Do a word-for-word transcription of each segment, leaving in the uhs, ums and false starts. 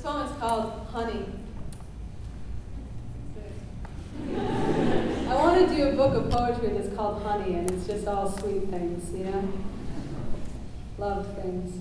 poem is called Honey. I want to do a book of poetry that's called Honey, and it's just all sweet things, you know? Love things.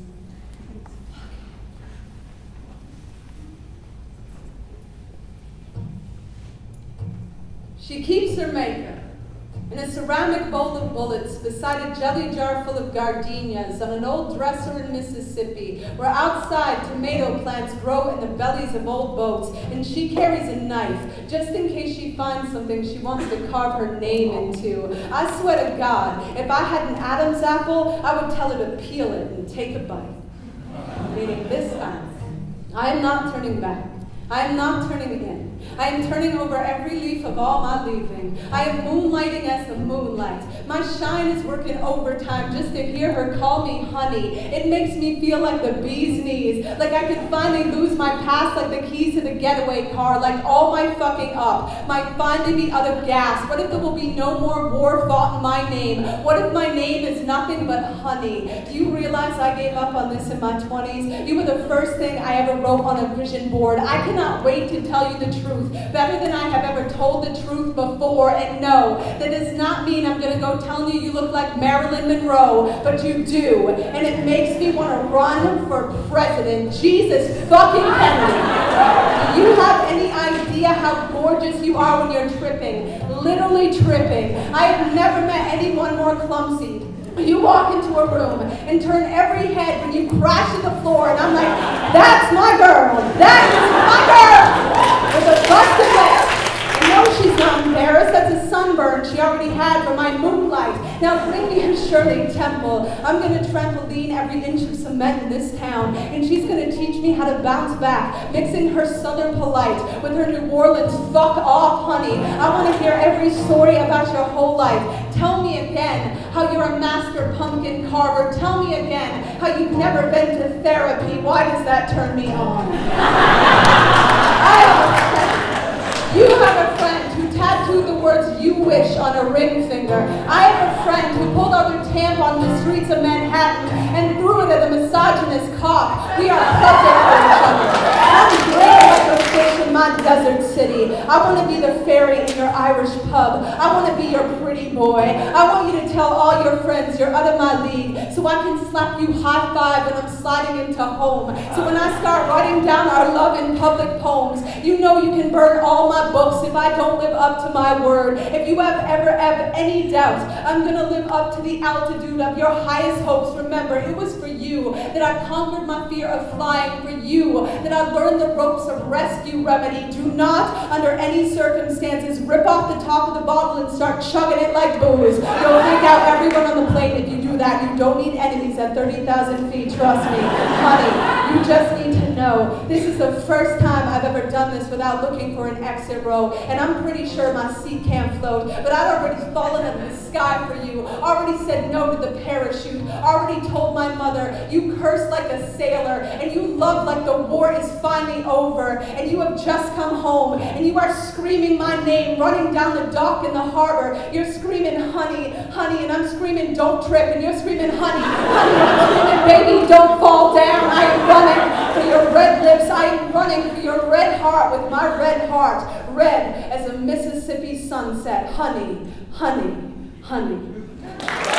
She keeps her makeup in a ceramic bowl of bullets beside a jelly jar full of gardenias on an old dresser in Mississippi, where outside tomato plants grow in the bellies of old boats, and she carries a knife just in case she finds something she wants to carve her name into. I swear to God, if I had an Adam's apple, I would tell her to peel it and take a bite. Meaning this time, I am not turning back. I am not turning in. I am turning over every leaf of all my leaving. I am moonlighting as the moonlight. My shine is working overtime just to hear her call me honey. It makes me feel like the bee's knees, like I could finally lose my past like the keys to the getaway car, like all my fucking up might finally be out of gas. What if there will be no more war fought in my name? What if my name is nothing but honey? Do you realize I gave up on this in my twenties? You were the first thing I ever wrote on a vision board. I cannot wait to tell you the truth, better than I have ever told the truth before. And no, that does not mean I'm going to go telling you you look like Marilyn Monroe, but you do. And it makes me want to run for president. Jesus fucking Kennedy. Do you have any idea how gorgeous you are when you're tripping? Literally tripping. I have never met anyone more clumsy. You walk into a room and turn every head when you crash to the floor, and I'm like, that's my girl. That is my girl. With a busted lip. I know she's not embarrassed. That's a sunburn she already had from my moonlight. Now bring me her Shirley Temple. I'm going to trampoline every inch of cement in this town, and she's going to teach me how to bounce back, mixing her Southern polite with her New Orleans fuck off, honey. I want to hear every story about your whole life. Tell me again how you're a master pumpkin carver. Tell me again how you've never been to therapy. Why does that turn me on? I have a friend. You have a friend who tattooed the words "you wish" on a ring finger. I have a friend who pulled out her tampon in the streets of Manhattan and threw it at a misogynist cop. We are perfect for each other. I'm great like a fish in my desert city. I want to be the fairy in your Irish pub. I want to be your pretty boy. I want you to tell all your friends you're out of my league, so I can slap you high five when I'm sliding into home. So when I start writing down our love in public poems, you know you can burn all my books if I don't live up to my word. If you have ever have any doubt, I'm going to live up to the altitude of your highest hopes. Remember, it was for you that I conquered my fear of flying, for you that I learned the ropes of rescue remedy. Do not, under any circumstances, rip off the top of the bottle and start chugging it like booze. You'll freak out everyone on the plane if you do that. You don't need enemies at thirty thousand feet, trust me. Honey, you just need to know, this is the first time I've ever done this without looking for an exit row, and I'm pretty sure my seat can't float, but I've already fallen out of the sky for you, already said no to the parachute, already told my mother you curse like a sailor, and you love like the war is finally over, and you have just come home, and you are screaming my name, running down the dock in the harbor. You're screaming honey, honey, and I'm screaming don't trip, and you're screaming honey, honey, I'm screaming baby don't fall down. I am running for your red lips, I am running for your red heart with my red heart, red as a Mississippi sunset. Honey, honey, honey.